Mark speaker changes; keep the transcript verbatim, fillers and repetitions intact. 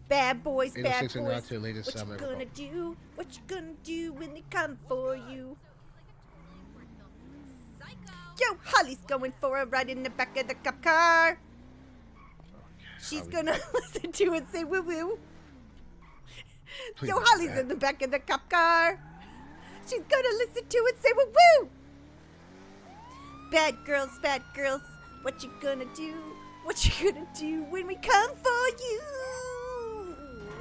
Speaker 1: Bad boys, bad boys.
Speaker 2: What you
Speaker 1: gonna do? What you gonna do when they come for you? Yo, Holly's going for a ride in the back of the cop car. She's gonna listen to it say woo woo. Yo, Holly's in the back of the cop car. She's gonna listen to it say woo woo. Bad girls, bad girls. What you gonna do? What you gonna do when we come for you?